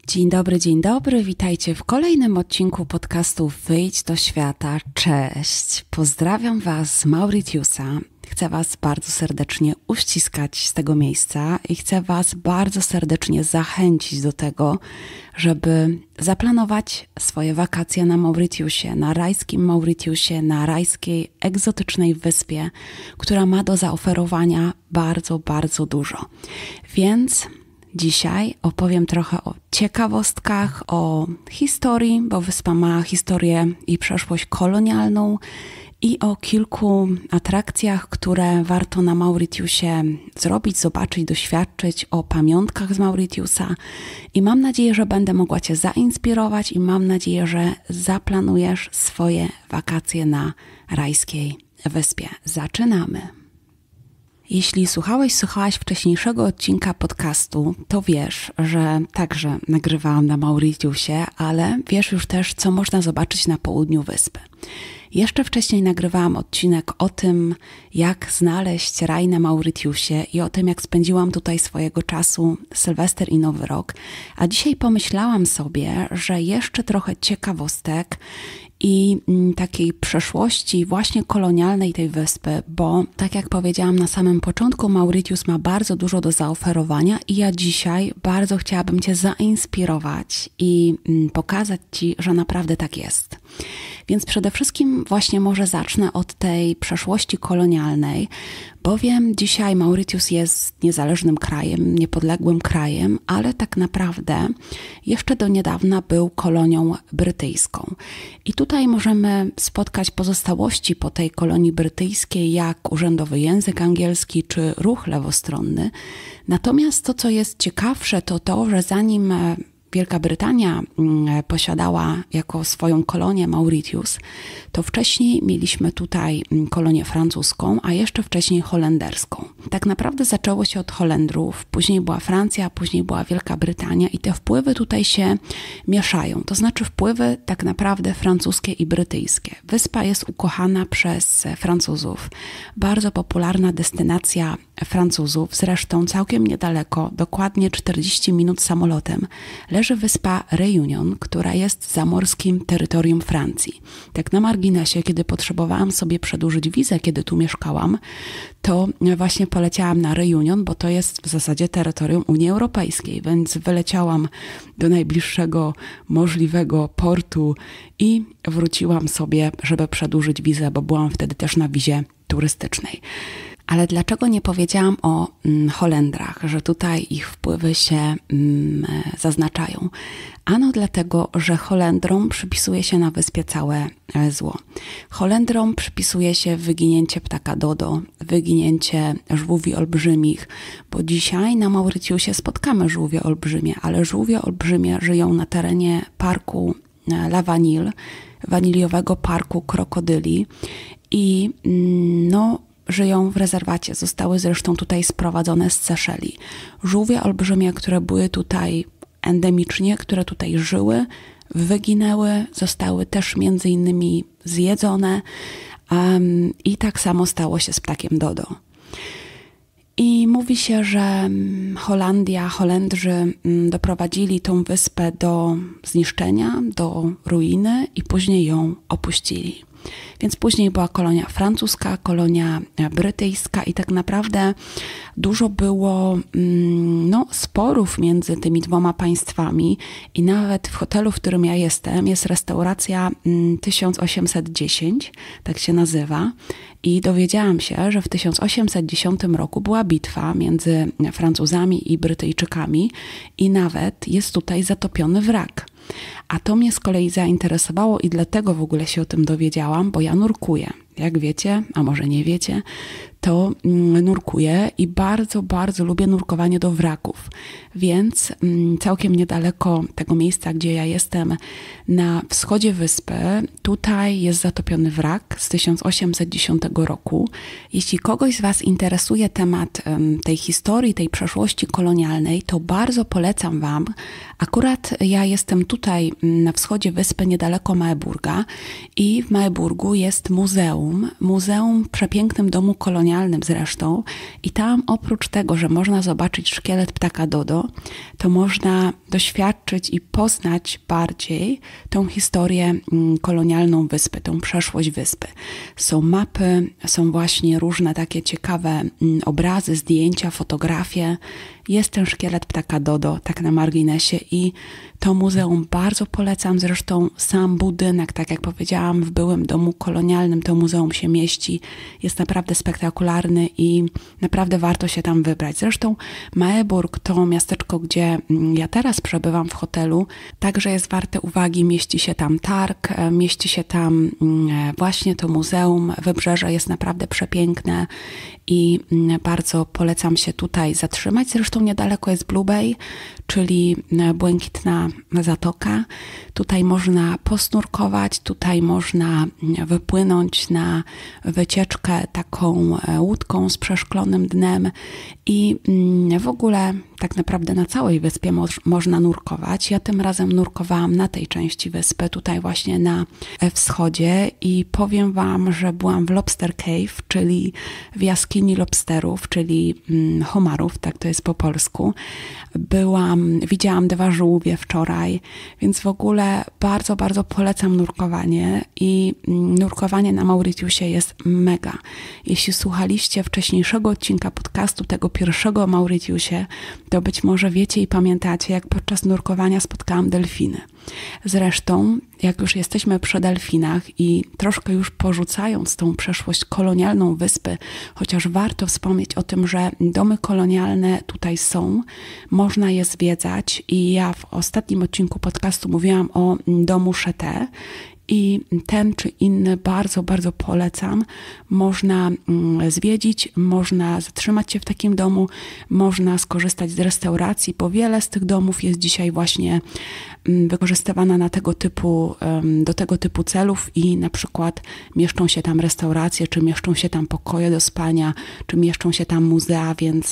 Dzień dobry, witajcie w kolejnym odcinku podcastu Wyjdź do świata. Cześć, pozdrawiam Was z Mauritiusa. Chcę Was bardzo serdecznie uściskać z tego miejsca i chcę Was bardzo serdecznie zachęcić do tego, żeby zaplanować swoje wakacje na Mauritiusie, na rajskim Mauritiusie, na rajskiej, egzotycznej wyspie, która ma do zaoferowania bardzo dużo. Więc dzisiaj opowiem trochę o ciekawostkach, o historii, bo wyspa ma historię i przeszłość kolonialną i o kilku atrakcjach, które warto na Mauritiusie zrobić, zobaczyć, doświadczyć, o pamiątkach z Mauritiusa i mam nadzieję, że będę mogła Cię zainspirować i mam nadzieję, że zaplanujesz swoje wakacje na rajskiej wyspie. Zaczynamy! Jeśli słuchałaś wcześniejszego odcinka podcastu, to wiesz, że także nagrywałam na Mauritiusie, ale wiesz już też, co można zobaczyć na południu wyspy. Jeszcze wcześniej nagrywałam odcinek o tym, jak znaleźć raj na Mauritiusie i o tym, jak spędziłam tutaj swojego czasu Sylwester i Nowy Rok, a dzisiaj pomyślałam sobie, że jeszcze trochę ciekawostek i takiej przeszłości właśnie kolonialnej tej wyspy, bo tak jak powiedziałam na samym początku, Mauritius ma bardzo dużo do zaoferowania i ja dzisiaj bardzo chciałabym Cię zainspirować i pokazać Ci, że naprawdę tak jest. Więc przede wszystkim właśnie może zacznę od tej przeszłości kolonialnej, bowiem dzisiaj Mauritius jest niezależnym krajem, niepodległym krajem, ale tak naprawdę jeszcze do niedawna był kolonią brytyjską. I tutaj możemy spotkać pozostałości po tej kolonii brytyjskiej, jak urzędowy język angielski czy ruch lewostronny. Natomiast to, co jest ciekawsze, to to, że zanim Wielka Brytania posiadała jako swoją kolonię Mauritius, to wcześniej mieliśmy tutaj kolonię francuską, a jeszcze wcześniej holenderską. Tak naprawdę zaczęło się od Holendrów, później była Francja, później była Wielka Brytania i te wpływy tutaj się mieszają. To znaczy wpływy tak naprawdę francuskie i brytyjskie. Wyspa jest ukochana przez Francuzów. Bardzo popularna destynacja Francuzów, zresztą całkiem niedaleko, dokładnie 40 minut samolotem, leży wyspa Réunion, która jest zamorskim terytorium Francji. Tak na marginesie, kiedy potrzebowałam sobie przedłużyć wizę, kiedy tu mieszkałam, to właśnie poleciałam na Réunion, bo to jest w zasadzie terytorium Unii Europejskiej, więc wyleciałam do najbliższego możliwego portu i wróciłam sobie, żeby przedłużyć wizę, bo byłam wtedy też na wizie turystycznej. Ale dlaczego nie powiedziałam o Holendrach, że tutaj ich wpływy się zaznaczają? Ano dlatego, że Holendrom przypisuje się na wyspie całe zło. Holendrom przypisuje się wyginięcie ptaka dodo, wyginięcie żółwi olbrzymich, bo dzisiaj na Mauritiusie spotkamy żółwie olbrzymie, ale żółwie olbrzymie żyją na terenie parku La Vanille, waniliowego parku krokodyli i żyją w rezerwacie. Zostały zresztą tutaj sprowadzone z Seszeli. Żółwie olbrzymie, które były tutaj endemicznie, które tutaj żyły, wyginęły, zostały też między innymi zjedzone i tak samo stało się z ptakiem dodo. I mówi się, że Holendrzy doprowadzili tą wyspę do zniszczenia, do ruiny i później ją opuścili. Więc później była kolonia francuska, kolonia brytyjska i tak naprawdę dużo było sporów między tymi dwoma państwami i nawet w hotelu, w którym ja jestem, jest restauracja 1810, tak się nazywa, i dowiedziałam się, że w 1810 roku była bitwa między Francuzami i Brytyjczykami i nawet jest tutaj zatopiony wrak. A to mnie z kolei zainteresowało i dlatego w ogóle się o tym dowiedziałam, bo ja nurkuję. Jak wiecie, a może nie wiecie, to nurkuję i bardzo lubię nurkowanie do wraków. Więc całkiem niedaleko tego miejsca, gdzie ja jestem, na wschodzie wyspy, tutaj jest zatopiony wrak z 1810 roku. Jeśli kogoś z Was interesuje temat tej historii, tej przeszłości kolonialnej, to bardzo polecam Wam. Akurat ja jestem tutaj na wschodzie wyspy, niedaleko Maeburga i w Maeburgu jest muzeum muzeum w przepięknym domu kolonialnym zresztą, i tam oprócz tego, że można zobaczyć szkielet ptaka dodo, to można doświadczyć i poznać bardziej tą historię kolonialną wyspy, tą przeszłość wyspy. Są mapy, są właśnie różne takie ciekawe obrazy, zdjęcia, fotografie. Jest ten szkielet ptaka dodo, tak na marginesie, i to muzeum bardzo polecam. Zresztą sam budynek, tak jak powiedziałam, w byłym domu kolonialnym to muzeum się mieści. Jest naprawdę spektakularny i naprawdę warto się tam wybrać. Zresztą Maeburg, to miasteczko, gdzie ja teraz przebywam w hotelu, także jest warte uwagi. Mieści się tam targ, mieści się tam właśnie to muzeum. Wybrzeże jest naprawdę przepiękne i bardzo polecam się tutaj zatrzymać. Zresztą niedaleko jest Blue Bay, czyli błękitna zatoka. Tutaj można posnurkować, tutaj można wypłynąć na wycieczkę taką łódką z przeszklonym dnem i w ogóle tak naprawdę na całej wyspie można nurkować. Ja tym razem nurkowałam na tej części wyspy, tutaj właśnie na wschodzie, i powiem Wam, że byłam w Lobster Cave, czyli w jaskini lobsterów, czyli homarów, tak to jest po polsku. Widziałam 2 żółwie wczoraj, więc w ogóle bardzo, bardzo polecam nurkowanie, i nurkowanie na Mauritiusie jest mega. Jeśli słuchaliście wcześniejszego odcinka podcastu, tego pierwszego o Mauritiusie, to być może wiecie i pamiętacie, jak podczas nurkowania spotkałam delfiny. Zresztą, jak już jesteśmy przy delfinach i troszkę już porzucając tą przeszłość kolonialną wyspy, chociaż warto wspomnieć o tym, że domy kolonialne tutaj są, można je zwiedzać, i ja w ostatnim odcinku podcastu mówiłam o domu Chetée, i ten czy inny bardzo, bardzo polecam. Można zwiedzić, można zatrzymać się w takim domu, można skorzystać z restauracji, bo wiele z tych domów jest dzisiaj właśnie wykorzystywana do tego typu celów, i na przykład mieszczą się tam restauracje, czy mieszczą się tam pokoje do spania, czy mieszczą się tam muzea, więc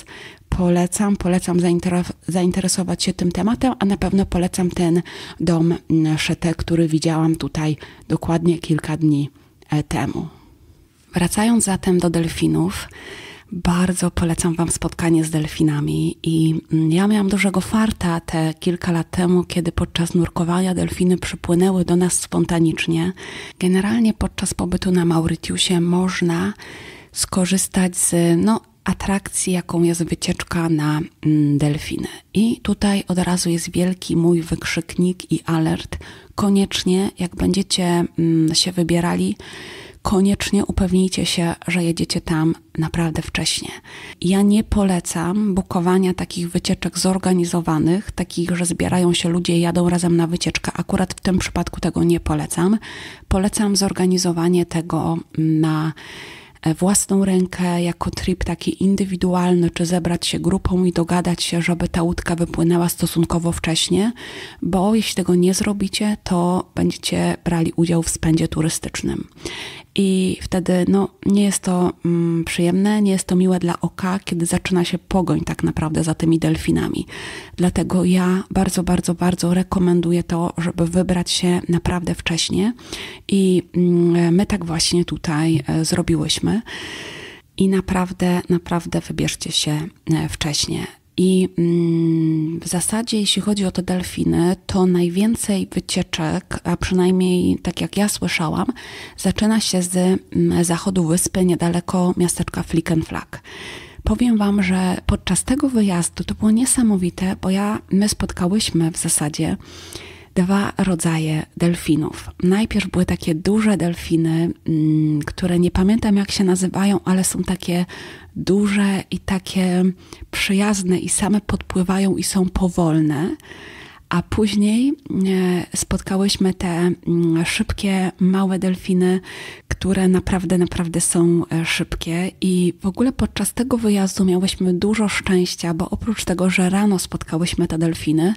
polecam zainteresować się tym tematem, a na pewno polecam ten dom Chetée, który widziałam tutaj dokładnie kilka dni temu. Wracając zatem do delfinów, bardzo polecam Wam spotkanie z delfinami, i ja miałam dużego farta te kilka lat temu, kiedy podczas nurkowania delfiny przypłynęły do nas spontanicznie. Generalnie podczas pobytu na Mauritiusie można skorzystać z atrakcji, jaką jest wycieczka na delfiny. I tutaj od razu jest wielki mój wykrzyknik i alert. Koniecznie, jak będziecie się wybierali, koniecznie upewnijcie się, że jedziecie tam naprawdę wcześnie. Ja nie polecam bukowania takich wycieczek zorganizowanych, takich, że zbierają się ludzie i jadą razem na wycieczkę. Akurat w tym przypadku tego nie polecam. Polecam zorganizowanie tego na własną rękę, jako trip taki indywidualny, czy zebrać się grupą i dogadać się, żeby ta łódka wypłynęła stosunkowo wcześnie, bo jeśli tego nie zrobicie, to będziecie brali udział w spędzie turystycznym. I wtedy nie jest to przyjemne, nie jest to miłe dla oka, kiedy zaczyna się pogoń tak naprawdę za tymi delfinami. Dlatego ja bardzo, bardzo, bardzo rekomenduję to, żeby wybrać się naprawdę wcześnie, i my tak właśnie tutaj zrobiłyśmy. I naprawdę, naprawdę wybierzcie się wcześnie. I w zasadzie, jeśli chodzi o te delfiny, to najwięcej wycieczek, a przynajmniej tak jak ja słyszałam, zaczyna się z zachodu wyspy, niedaleko miasteczka Flickenflack. Powiem Wam, że podczas tego wyjazdu to było niesamowite, bo my spotkałyśmy w zasadzie 2 rodzaje delfinów. Najpierw były takie duże delfiny, które nie pamiętam jak się nazywają, ale są takie duże i takie przyjazne i same podpływają i są powolne. A później spotkałyśmy te szybkie, małe delfiny, które naprawdę, naprawdę są szybkie. I w ogóle podczas tego wyjazdu miałyśmy dużo szczęścia, bo oprócz tego, że rano spotkałyśmy te delfiny,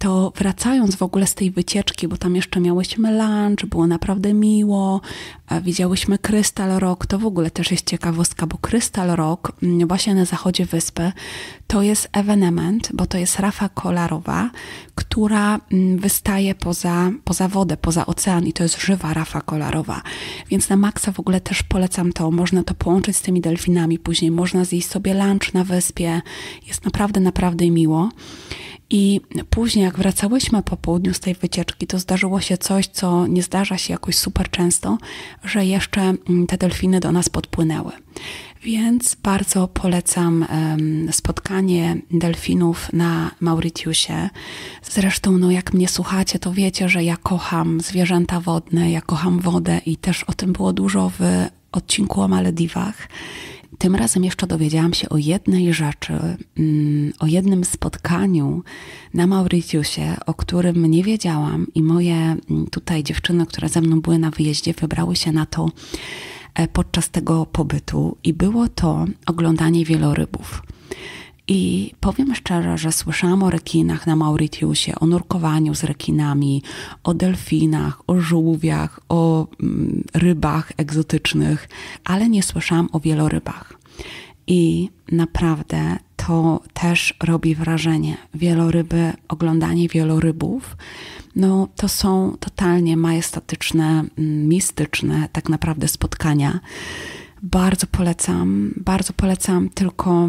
to wracając w ogóle z tej wycieczki, bo tam jeszcze miałyśmy lunch, było naprawdę miło, widziałyśmy Crystal Rock, to w ogóle też jest ciekawostka, bo Crystal Rock właśnie na zachodzie wyspy to jest ewenement, bo to jest rafa kolorowa, która wystaje poza wodę, poza ocean i to jest żywa rafa kolorowa. Więc na maksa w ogóle też polecam to. Można to połączyć z tymi delfinami później. Można zjeść sobie lunch na wyspie. Jest naprawdę, naprawdę miło. I później jak wracałyśmy po południu z tej wycieczki, to zdarzyło się coś, co nie zdarza się jakoś super często, że jeszcze te delfiny do nas podpłynęły. Więc bardzo polecam spotkanie delfinów na Mauritiusie. Zresztą, jak mnie słuchacie, to wiecie, że ja kocham zwierzęta wodne, ja kocham wodę i też o tym było dużo w odcinku o Malediwach. Tym razem jeszcze dowiedziałam się o jednej rzeczy, o jednym spotkaniu na Mauritiusie, o którym nie wiedziałam i moje tutaj dziewczyny, które ze mną były na wyjeździe, wybrały się na to podczas tego pobytu i było to oglądanie wielorybów. I powiem szczerze, że słyszałam o rekinach na Mauritiusie, o nurkowaniu z rekinami, o delfinach, o żółwiach, o rybach egzotycznych, ale nie słyszałam o wielorybach. I naprawdę to też robi wrażenie. Wieloryby, oglądanie wielorybów, to są totalnie majestatyczne, mistyczne tak naprawdę spotkania. Bardzo polecam, tylko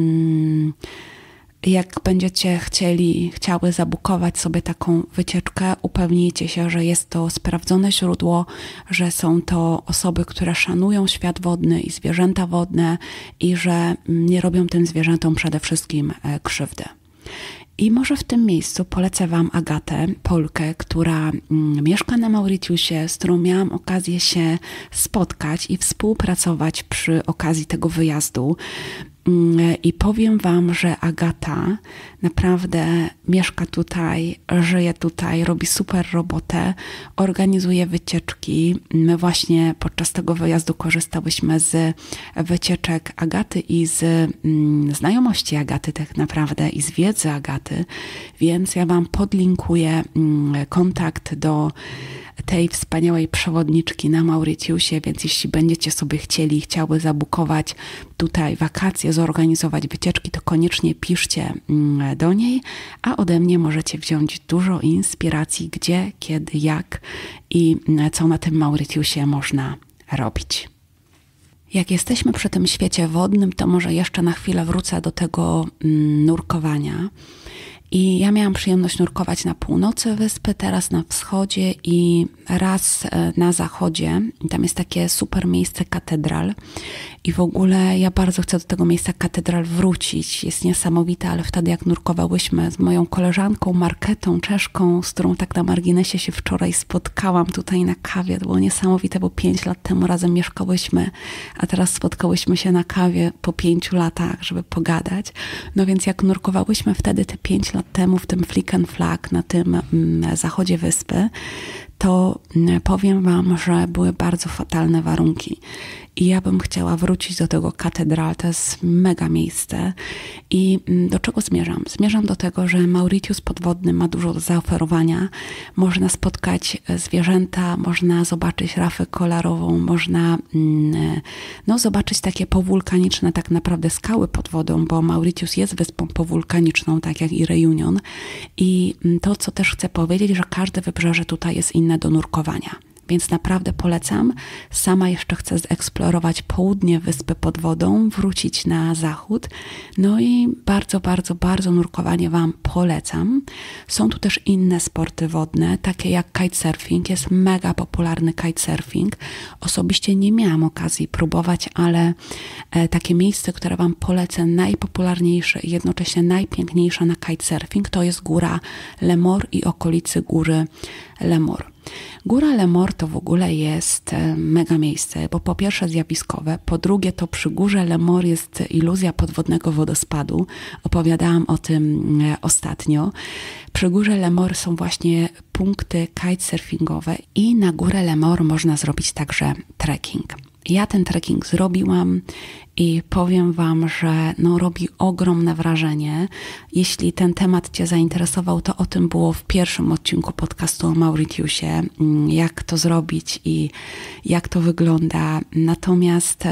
jak będziecie chciały zabukować sobie taką wycieczkę, upewnijcie się, że jest to sprawdzone źródło, że są to osoby, które szanują świat wodny i zwierzęta wodne i że nie robią tym zwierzętom przede wszystkim krzywdy. I może w tym miejscu polecę Wam Agatę, Polkę, która mieszka na Mauritiusie, z którą miałam okazję się spotkać i współpracować przy okazji tego wyjazdu. I powiem Wam, że Agata naprawdę mieszka tutaj, żyje tutaj, robi super robotę, organizuje wycieczki. My właśnie podczas tego wyjazdu korzystałyśmy z wycieczek Agaty i z znajomości Agaty tak naprawdę i z wiedzy Agaty, więc ja Wam podlinkuję kontakt do tej wspaniałej przewodniczki na Mauritiusie, więc jeśli będziecie sobie chciały zabukować tutaj wakacje, zorganizować wycieczki, to koniecznie piszcie do niej, a ode mnie możecie wziąć dużo inspiracji, gdzie, kiedy, jak i co na tym Mauritiusie można robić. Jak jesteśmy przy tym świecie wodnym, to może jeszcze na chwilę wrócę do tego nurkowania. I ja miałam przyjemność nurkować na północy wyspy, teraz na wschodzie i raz na zachodzie. Tam jest takie super miejsce Katedral i w ogóle ja bardzo chcę do tego miejsca Katedral wrócić. Jest niesamowite, ale wtedy jak nurkowałyśmy z moją koleżanką Marketą Czeszką, z którą tak na marginesie się wczoraj spotkałam tutaj na kawie. To było niesamowite, bo 5 lat temu razem mieszkałyśmy, a teraz spotkałyśmy się na kawie po 5 latach, żeby pogadać. No więc jak nurkowałyśmy wtedy te 5 lat temu w tym Flick and Flag na tym zachodzie wyspy, to powiem Wam, że były bardzo fatalne warunki. I ja bym chciała wrócić do tego Katedral, to jest mega miejsce. I do czego zmierzam? Zmierzam do tego, że Mauritius podwodny ma dużo do zaoferowania. Można spotkać zwierzęta, można zobaczyć rafę kolorową, można zobaczyć takie powulkaniczne tak naprawdę skały pod wodą, bo Mauritius jest wyspą powulkaniczną, tak jak i Reunion. I to, co też chcę powiedzieć, że każde wybrzeże tutaj jest inne do nurkowania. Więc naprawdę polecam. Sama jeszcze chcę zeksplorować południe wyspy pod wodą, wrócić na zachód. No i bardzo nurkowanie Wam polecam. Są tu też inne sporty wodne, takie jak kitesurfing. Jest mega popularny kitesurfing. Osobiście nie miałam okazji próbować, ale takie miejsce, które Wam polecę, najpopularniejsze i jednocześnie najpiękniejsze na kitesurfing, to jest góra Lemor i okolicy góry Lemor. Góra Lemor to w ogóle jest mega miejsce, bo po pierwsze zjawiskowe, po drugie to przy górze Lemor jest iluzja podwodnego wodospadu. Opowiadałam o tym ostatnio. Przy górze Lemor są właśnie punkty kitesurfingowe i na górę Lemor można zrobić także trekking. Ja ten trekking zrobiłam i powiem Wam, że robi ogromne wrażenie. Jeśli ten temat Cię zainteresował, to o tym było w pierwszym odcinku podcastu o Mauritiusie, jak to zrobić i jak to wygląda. Natomiast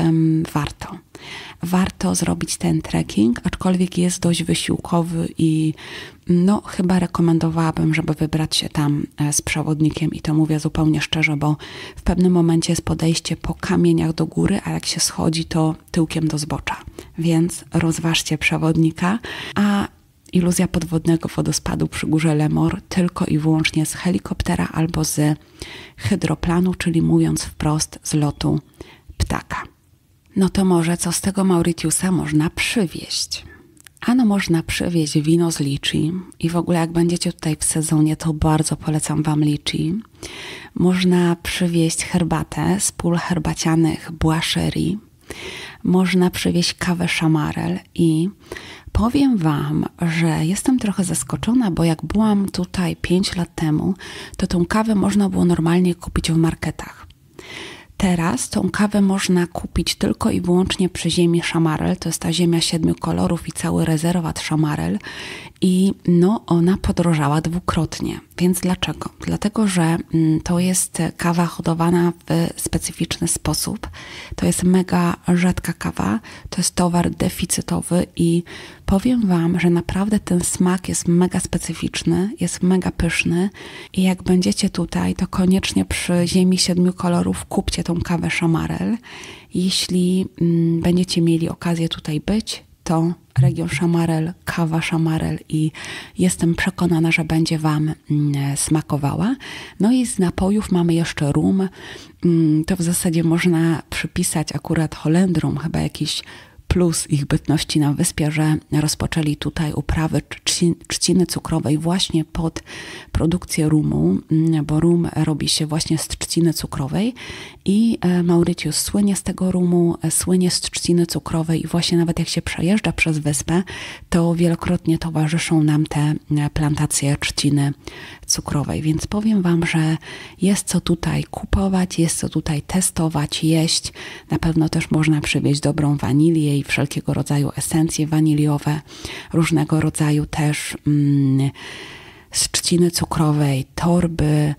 warto zrobić ten trekking, aczkolwiek jest dość wysiłkowy i chyba rekomendowałabym, żeby wybrać się tam z przewodnikiem i to mówię zupełnie szczerze, bo w pewnym momencie jest podejście po kamieniach do góry, a jak się schodzi, to tyłkiem do zbocza. Więc rozważcie przewodnika, a iluzja podwodnego wodospadu przy górze Lemor tylko i wyłącznie z helikoptera albo z hydroplanu, czyli mówiąc wprost z lotu ptaka. No to może co z tego Mauritiusa można przywieźć? Można przywieźć wino z liczy i w ogóle jak będziecie tutaj w sezonie, to bardzo polecam Wam liczy. Można przywieźć herbatę z pól herbacianych Bois Chéri. Można przywieźć kawę Chamarel i powiem Wam, że jestem trochę zaskoczona, bo jak byłam tutaj 5 lat temu, to tą kawę można było normalnie kupić w marketach. Teraz tą kawę można kupić tylko i wyłącznie przy ziemi Chamarel. To jest ta ziemia 7 kolorów i cały rezerwat Chamarel. I ona podrożała dwukrotnie. Więc dlaczego? Dlatego, że to jest kawa hodowana w specyficzny sposób. To jest mega rzadka kawa. To jest towar deficytowy i powiem Wam, że naprawdę ten smak jest mega specyficzny, jest mega pyszny i jak będziecie tutaj, to koniecznie przy ziemi 7 kolorów kupcie tą kawę Chamarel. Jeśli będziecie mieli okazję tutaj być, to region Chamarel, kawa Chamarel i jestem przekonana, że będzie Wam smakowała. I z napojów mamy jeszcze rum. To w zasadzie można przypisać akurat Holendrom chyba jakiś plus ich bytności na wyspie, że rozpoczęli tutaj uprawy trzciny cukrowej właśnie pod produkcję rumu, bo rum robi się właśnie z trzciny cukrowej i Mauritius słynie z tego rumu, słynie z trzciny cukrowej i właśnie nawet jak się przejeżdża przez wyspę, to wielokrotnie towarzyszą nam te plantacje trzciny cukrowej, więc powiem Wam, że jest co tutaj kupować, jest co tutaj testować, jeść. Na pewno też można przywieźć dobrą wanilię i wszelkiego rodzaju esencje waniliowe, różnego rodzaju też z trzciny cukrowej, torby,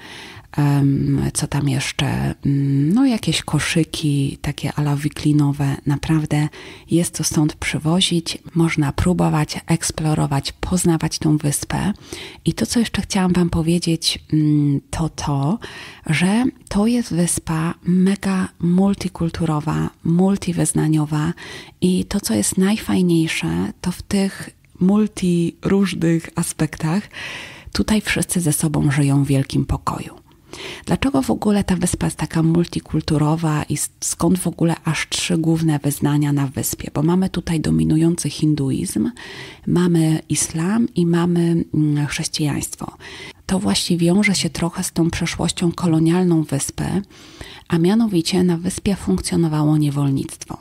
co tam jeszcze, jakieś koszyki takie ala wiklinowe, naprawdę jest co stąd przywozić, można próbować, eksplorować, poznawać tą wyspę i to, co jeszcze chciałam Wam powiedzieć, to, że to jest wyspa mega multikulturowa, multiwyznaniowa i to, co jest najfajniejsze, to w tych różnych aspektach tutaj wszyscy ze sobą żyją w wielkim pokoju. Dlaczego w ogóle ta wyspa jest taka multikulturowa i skąd w ogóle aż 3 główne wyznania na wyspie? Bo mamy tutaj dominujący hinduizm, mamy islam i mamy chrześcijaństwo. To właśnie wiąże się trochę z tą przeszłością kolonialną wyspy, a mianowicie na wyspie funkcjonowało niewolnictwo.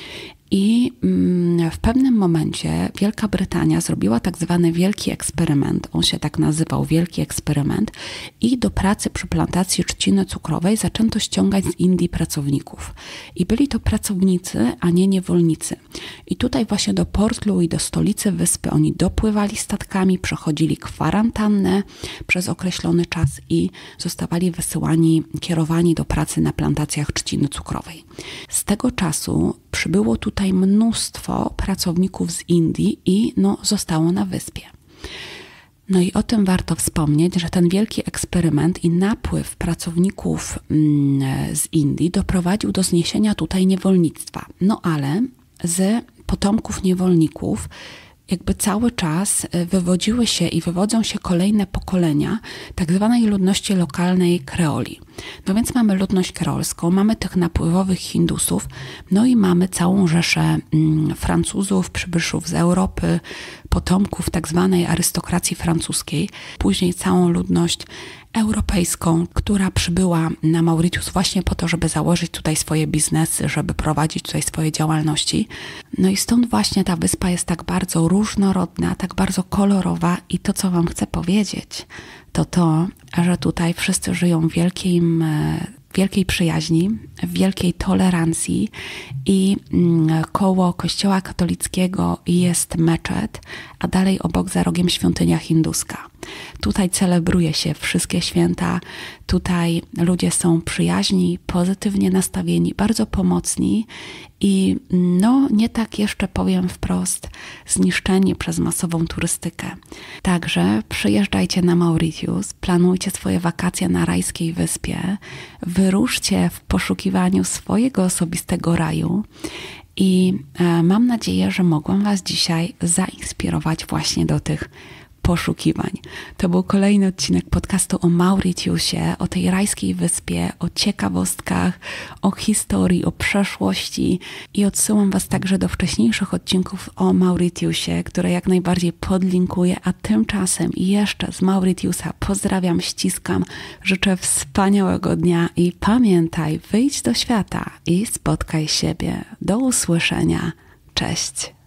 I w pewnym momencie Wielka Brytania zrobiła tak zwany wielki eksperyment, on się tak nazywał, wielki eksperyment i do pracy przy plantacji trzciny cukrowej zaczęto ściągać z Indii pracowników. I byli to pracownicy, a nie niewolnicy. I tutaj właśnie do Port Louis, do stolicy wyspy, oni dopływali statkami, przechodzili kwarantannę przez określony czas i zostawali wysyłani, kierowani do pracy na plantacjach trzciny cukrowej. Z tego czasu przybyło tutaj mnóstwo pracowników z Indii i zostało na wyspie. I o tym warto wspomnieć, że ten wielki eksperyment i napływ pracowników z Indii doprowadził do zniesienia tutaj niewolnictwa. Ale z potomków niewolników jakby cały czas wywodziły się i wywodzą się kolejne pokolenia tak zwanej ludności lokalnej kreoli. Więc mamy ludność kreolską, mamy tych napływowych Hindusów, i mamy całą rzeszę Francuzów, przybyszów z Europy, potomków tak zwanej arystokracji francuskiej, później całą ludność europejską, która przybyła na Mauritius właśnie po to, żeby założyć tutaj swoje biznesy, żeby prowadzić tutaj swoje działalności. I stąd właśnie ta wyspa jest tak bardzo różnorodna, tak bardzo kolorowa i to, co Wam chcę powiedzieć, to, że tutaj wszyscy żyją w wielkim wielkiej przyjaźni, wielkiej tolerancji i koło kościoła katolickiego jest meczet, a dalej obok za rogiem świątynia hinduska. Tutaj celebruje się wszystkie święta, tutaj ludzie są przyjaźni, pozytywnie nastawieni, bardzo pomocni i nie tak jeszcze powiem wprost, zniszczeni przez masową turystykę. Także przyjeżdżajcie na Mauritius, planujcie swoje wakacje na rajskiej wyspie, wyruszcie w poszukiwaniu swojego osobistego raju i mam nadzieję, że mogłam Was dzisiaj zainspirować właśnie do tych poszukiwań. To był kolejny odcinek podcastu o Mauritiusie, o tej rajskiej wyspie, o ciekawostkach, o historii, o przeszłości i odsyłam Was także do wcześniejszych odcinków o Mauritiusie, które jak najbardziej podlinkuję, a tymczasem jeszcze z Mauritiusa pozdrawiam, ściskam, życzę wspaniałego dnia i pamiętaj, wyjdź do świata i spotkaj siebie. Do usłyszenia. Cześć!